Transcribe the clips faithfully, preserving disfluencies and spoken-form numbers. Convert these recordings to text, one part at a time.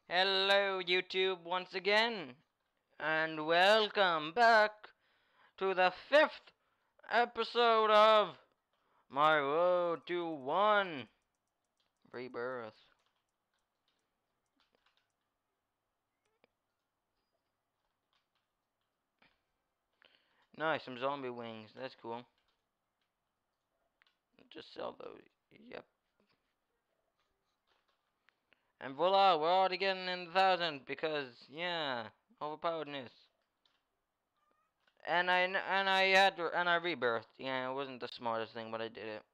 Hello, YouTube, once again, and welcome back to the fifth episode of My Road to One Rebirth. Nice, some zombie wings. That's cool. Just sell those. Yep. And voila, we're already getting in the thousand because, yeah, overpoweredness. And I and I had to, and I rebirthed. Yeah, it wasn't the smartest thing, but I did it.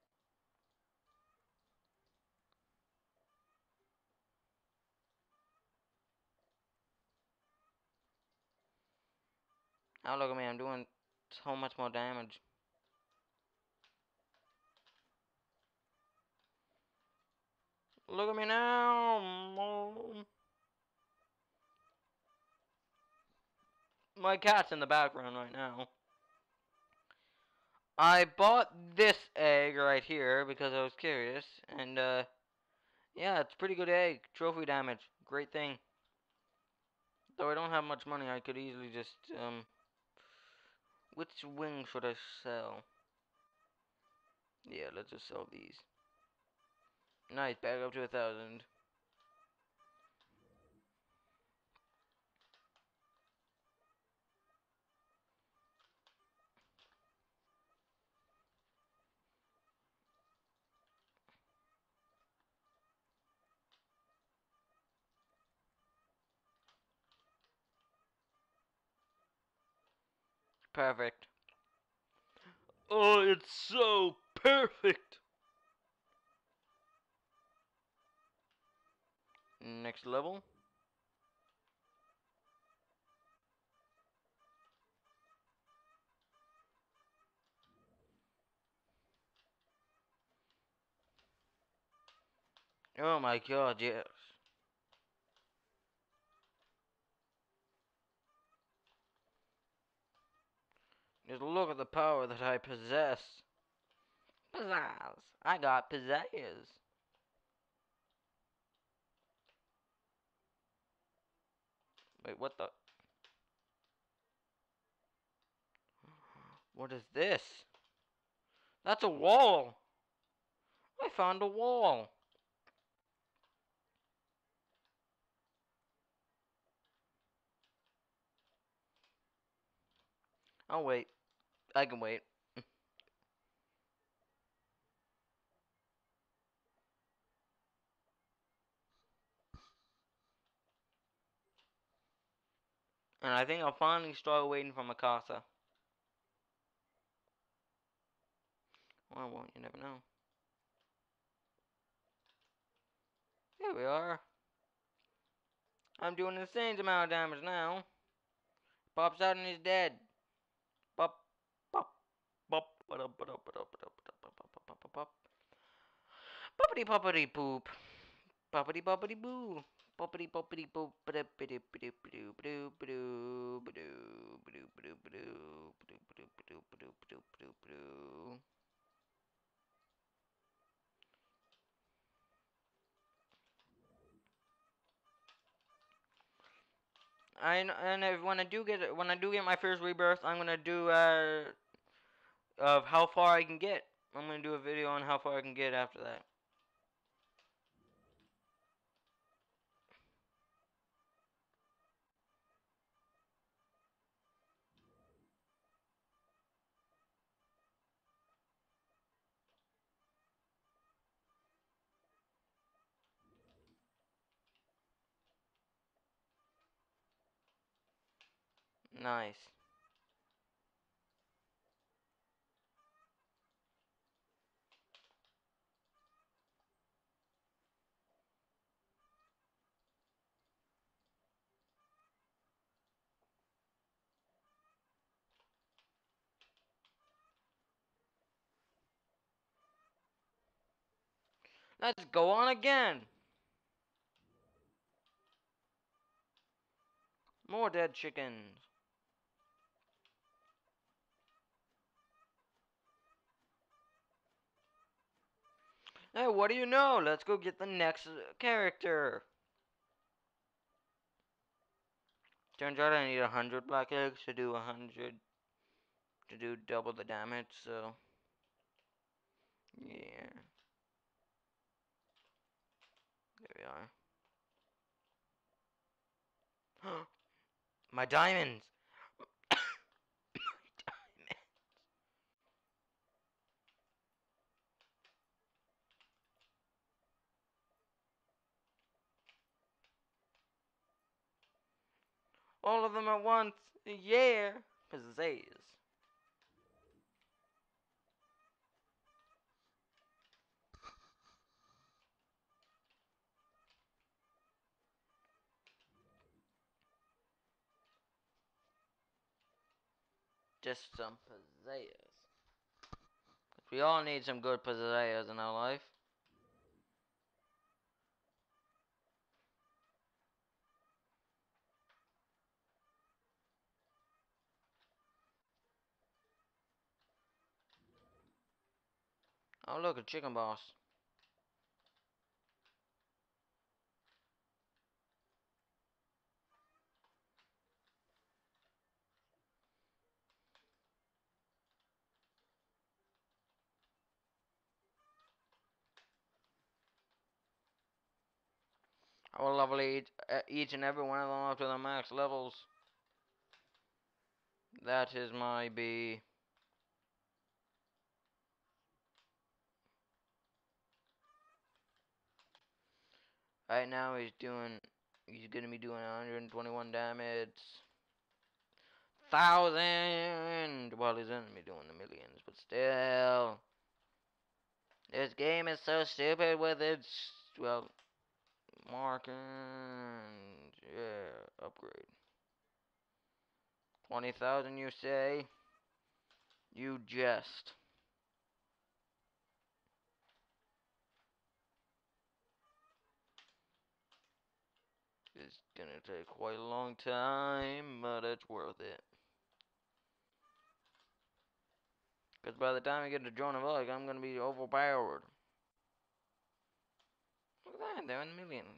Now look at me, I'm doing so much more damage. Look at me now. My cat's in the background right now. I bought this egg right here because I was curious, and uh, yeah, it's a pretty good egg. Trophy damage, great thing. Though I don't have much money, I could easily just um, which wing should I sell? Yeah, let's just sell these. Nice, back up to a thousand. Perfect. Oh, it's so perfect. Next level. Oh my god, yes. Just look at the power that I possess. Pizzazz. I got pizzazz. Wait, what the? What is this? That's a wall. I found a wall. I'll wait. I can wait. And I think I'll finally start waiting for Mikasa. Or I won't, you never know. Here we are. I'm doing the same amount of damage now. Pops out and he's dead. Pop, pop, pop, ba ba ba ba ba ba ba ba ba ba ba. Poppity poppity poop. Poppity poppity boo. Poppity poppity poop. Ba ba ba ba ba ba ba ba ba ba ba ba. I and if, when I do get when I do get my first rebirth, I'm gonna do uh of how far I can get. I'm gonna do a video on how far I can get after that. Nice. Let's go on again. More dead chickens. Hey, what do you know? Let's go get the next uh, character. Turns out I need a hundred black eggs to do a hundred to do double the damage. So yeah, there we are. My diamonds. All of them at once. Yeah. Pizzazz. Just some pizzazz. We all need some good pizzazz in our life. Oh, look, a chicken boss. I will level each, uh, each and every one of them up to the max levels. That is my B. Right now he's doing, he's gonna be doing one hundred twenty-one damage. Thousand! Well, he's gonna be doing the millions, but still. This game is so stupid with its, well, marking. Yeah, upgrade. twenty thousand, you say? You jest. It's gonna take quite a long time, but it's worth it. Because by the time I get to Joan of Arc, I'm gonna be overpowered. Look at that, they're in the million.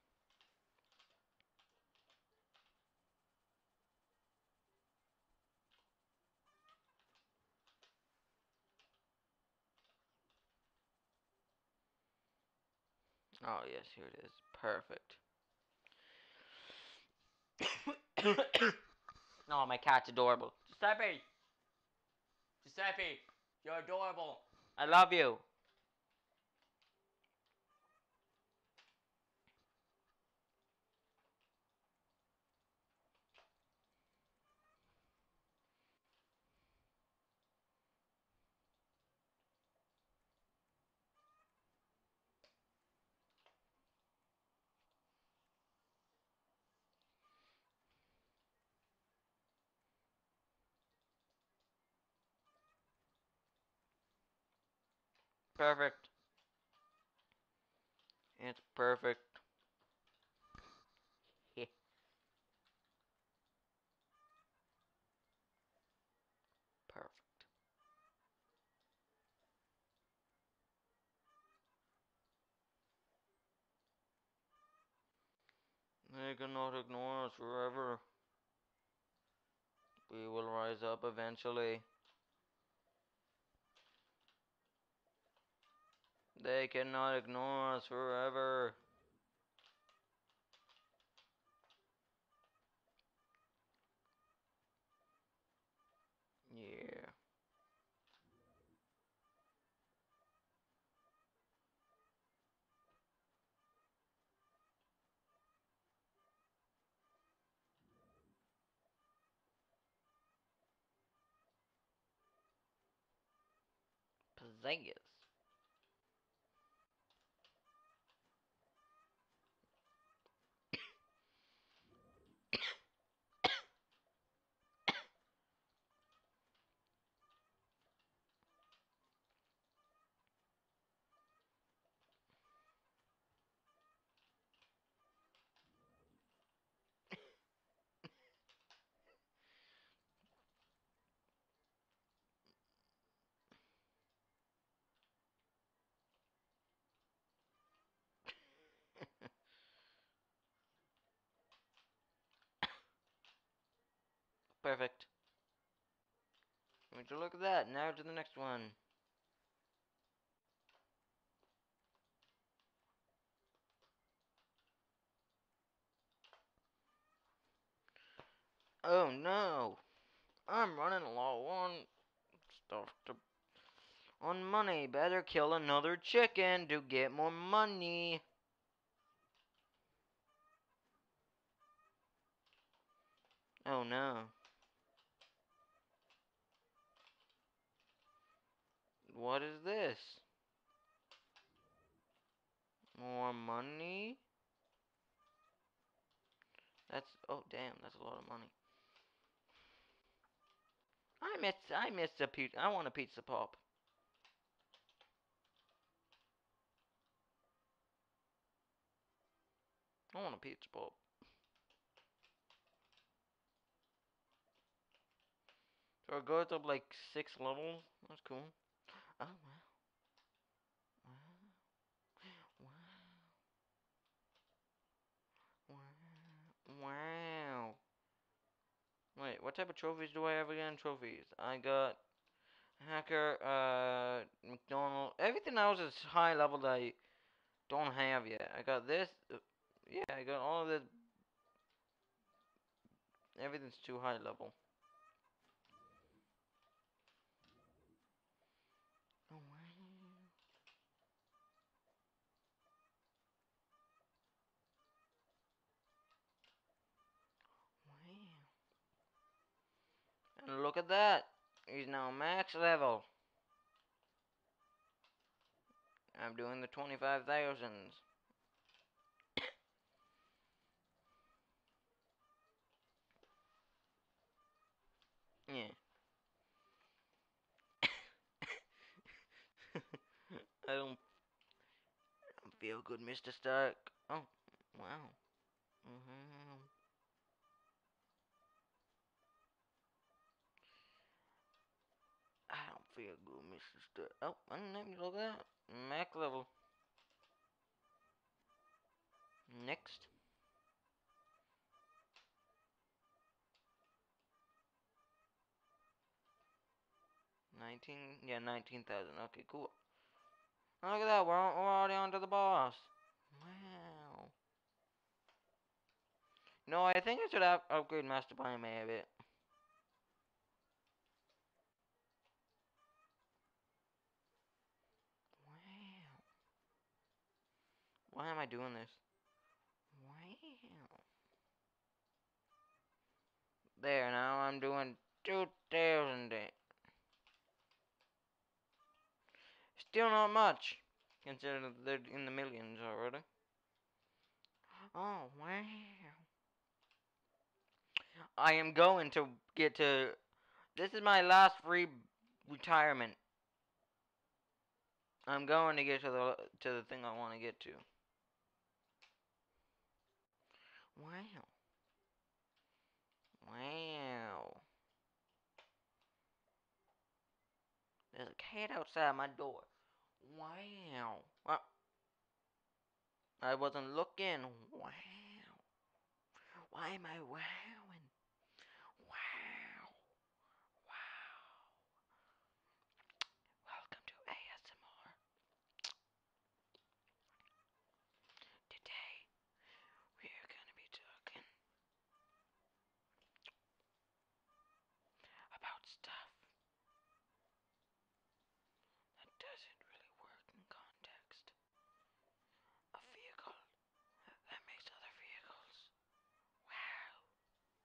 Oh, yes, here it is. Perfect. Oh, my cat's adorable. Giuseppe! Giuseppe! You're adorable. I love you. Perfect. It's perfect. Perfect. They cannot ignore us forever. We will rise up eventually. They cannot ignore us forever. Yeah. Pizzazz. perfect. Would you look at that? Now to the next one. Oh no! I'm running low on stuff to on money. Better kill another chicken to get more money. Oh no. What is this? More money? That's oh damn, that's a lot of money. I missed I missed a pizza. I want a pizza pop. I want a pizza pop. So it goes up like six levels. That's cool. Oh wow. Wow. Wow. Wow. Wow. Wait, what type of trophies do I have again? Trophies. I got hacker, uh, McDonald. Everything else is high level that I don't have yet. I got this. Uh, yeah, I got all of this. Everything's too high level. Oh wow. Wow. And look at that. He's now max level. I'm doing the twenty-five thousands. Yeah. I don't, I don't feel good, Mister Stark. Oh, wow. Mm-hmm. I don't feel good, Mister Stark. Oh, and let me look at that. Max level. Next. nineteen, yeah, nineteen thousand. Okay, cool. Oh, look at that, we're, on, we're already on to the boss. Wow. No, I think I should up upgrade Master Plan a bit. Wow. Why am I doing this? Wow. There, now I'm doing two thousand. Still not much, considering they're in the millions already. Oh, wow. I am going to get to... This is my last free retirement. I'm going to get to the to the thing I want to get to. Wow. Wow. There's a cat outside my door. Wow. Well, I wasn't looking. Wow. Why am I wowing? Wow. Wow. Welcome to A S M R. Today, we're going to be talking about stuff that doesn't really work in context. A vehicle that makes other vehicles. Wow.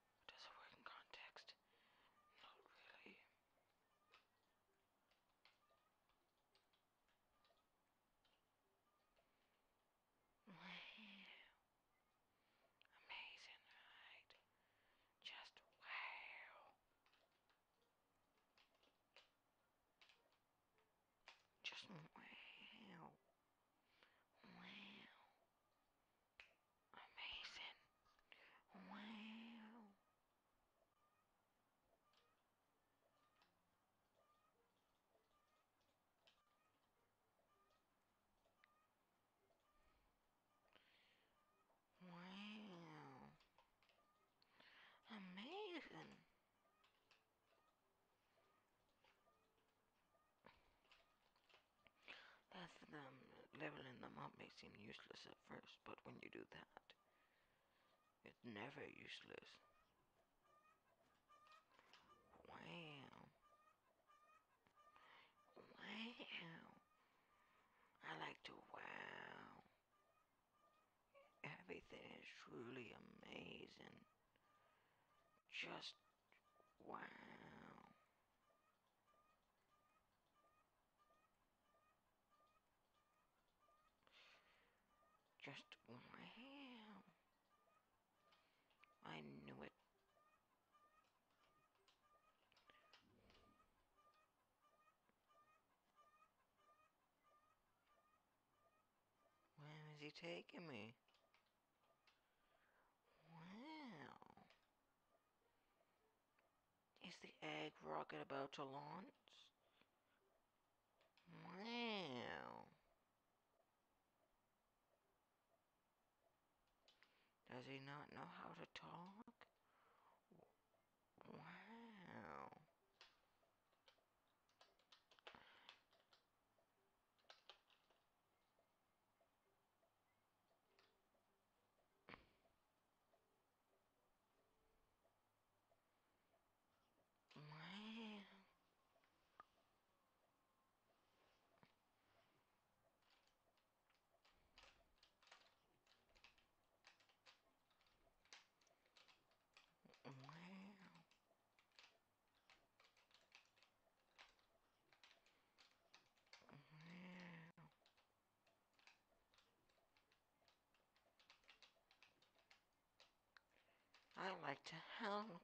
job may seem useless at first, but when you do that, it's never useless. Wow. Wow. I like to wow. Everything is truly amazing. Just wow. Just wow. I knew it. Where is he taking me? Wow. Is the egg rocket about to launch? Wow. Does he not know how to talk? Wow. Wow. Wow. Wow. I like to help.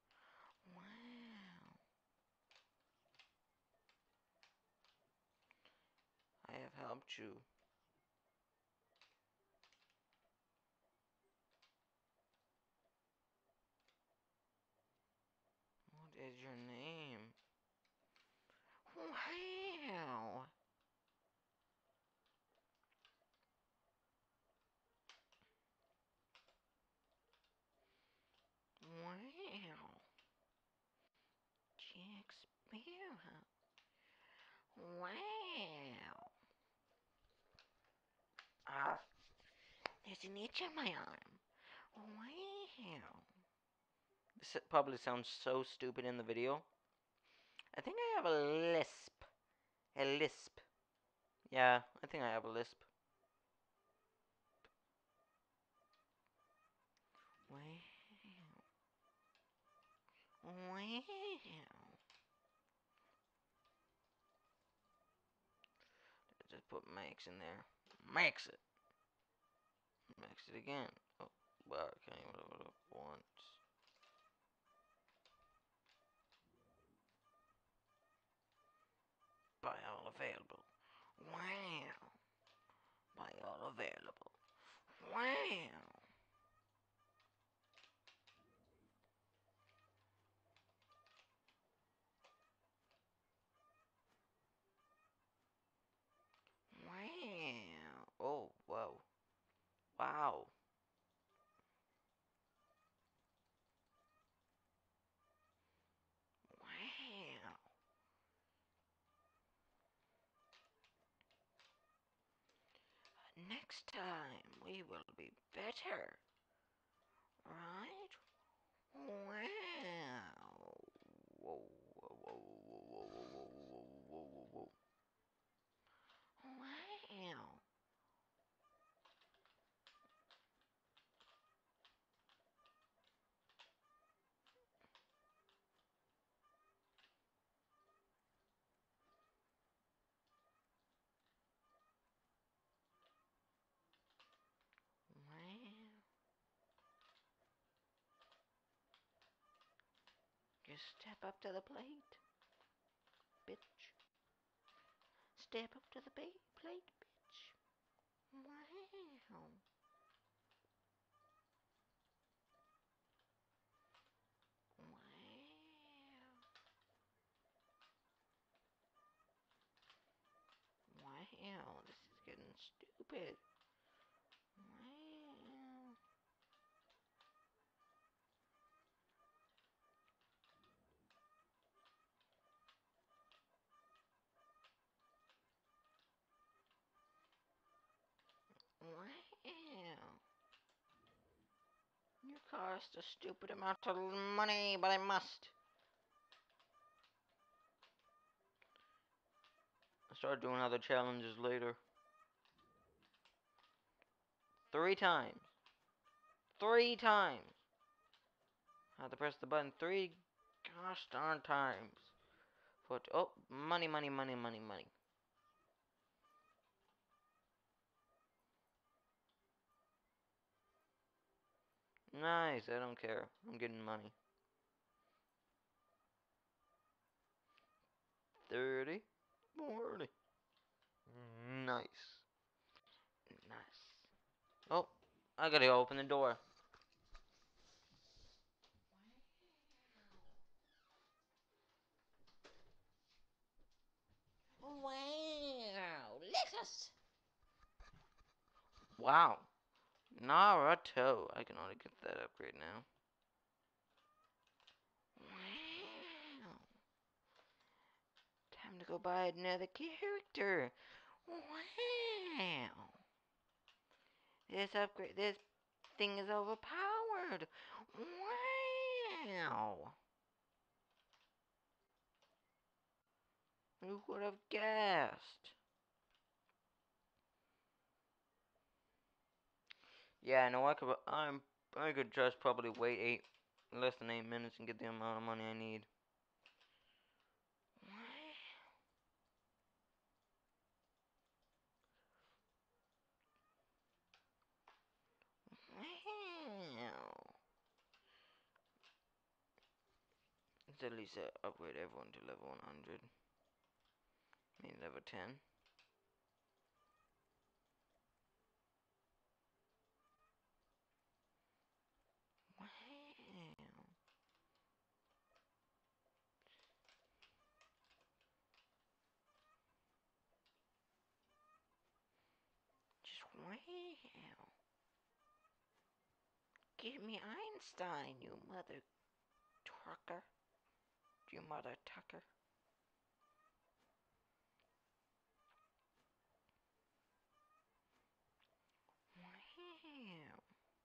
Wow. I have helped you. What is your name? Wow. Wow. Jack Sparrow. Wow. Ah, there's an itch on my arm. Wow. This probably sounds so stupid in the video. I think I have a lisp. A lisp. Yeah, I think I have a lisp. Wow. Wow. Just put max in there. Max it. Max it again. Oh, well, I can't even load it up once. Buy all available. Wow. Buy all available. Wow. Wow. Oh, whoa. Wow. Wow. Next time we will be better. Right? Wow. Whoa, whoa, whoa, whoa, whoa, whoa, whoa, whoa, whoa, whoa. Wow. Wow. Just step up to the plate, bitch. Step up to the ba- plate, bitch. Wow. Wow. Wow. This is getting stupid. Wow. cost a stupid amount of money, but I must. I'll start doing other challenges later. Three times. Three times. I have to press the button three gosh darn times. For oh, money, money, money, money, money. Nice, I don't care. I'm getting money. thirty. forty. Nice. Nice. Oh, I gotta open the door. Wow, Lexus. Wow, Naruto. I can only get that upgrade now. Wow. Time to go buy another character. Wow. This upgrade, this thing is overpowered. Wow. Who would have guessed? Yeah, no, I could. I'm. I could just probably wait eight, less than eight minutes and get the amount of money I need. Wow. Let's at least uh, upgrade everyone to level one hundred. Maybe level ten. Wow. Just wow. Give me Einstein, you mother trucker. You mother tucker. Wow.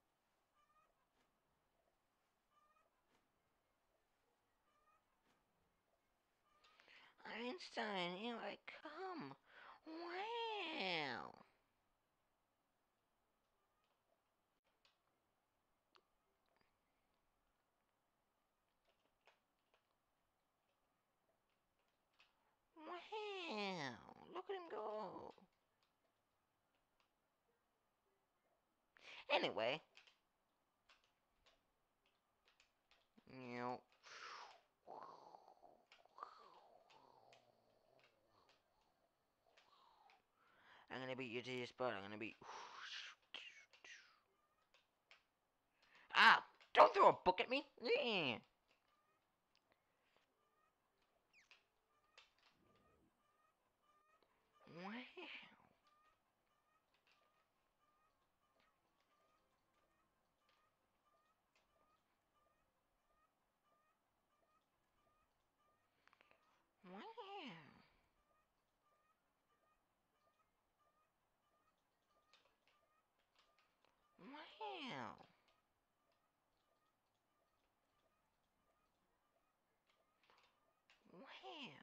Einstein, here I come. Wow. Wow. Look at him go. Anyway. You know. I'm gonna beat you to your spot. I'm gonna beat. Ah! Don't throw a book at me! Yeah. Wow. Wow. Wow. Wow.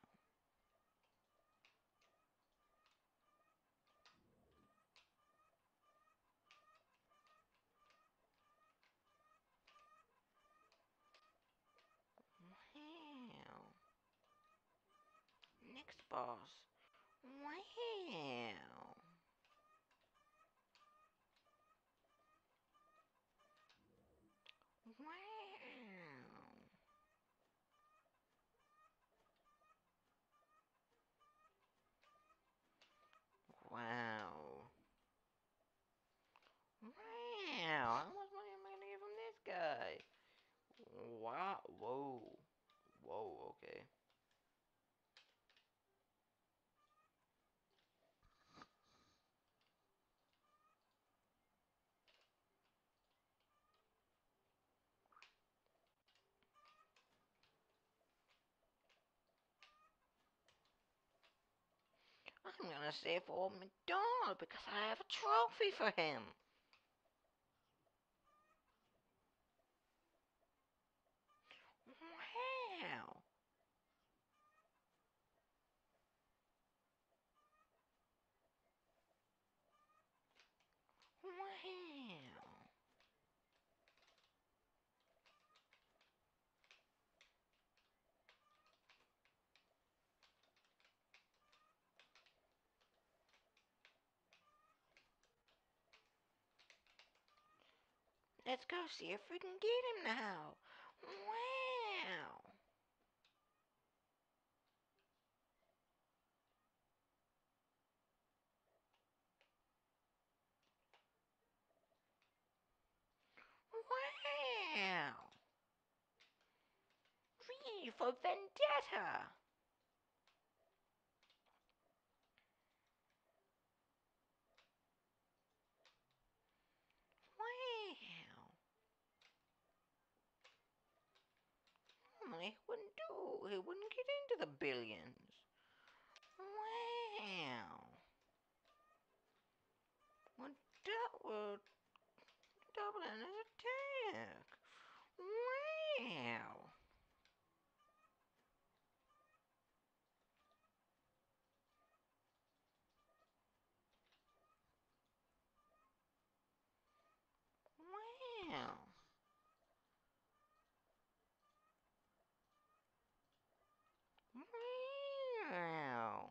Wow. Next boss. Wow. Wow. Wow. Wow. How much money am I gonna get from this guy? Wow. Whoa. Whoa, okay. I'm gonna save for McDonald because I have a trophy for him. Wow. Let's go see if we can get him now. Wow. Wow. V for Vendetta. Wow. Normally he wouldn't do. He wouldn't get into the billions. Wow. Well, that would double in his attack. Wow. Wow. Wow.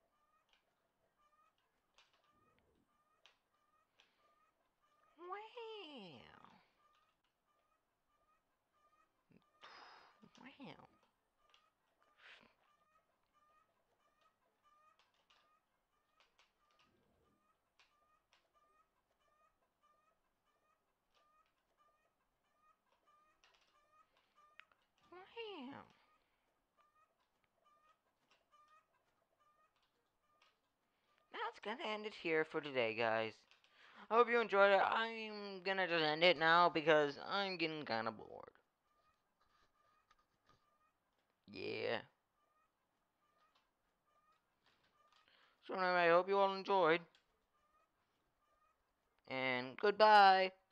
Wow. Wow. Wow. That's gonna end it here for today, guys. I hope you enjoyed it. I'm gonna just end it now because I'm getting kind of bored. Yeah. So anyway, I hope you all enjoyed. And goodbye.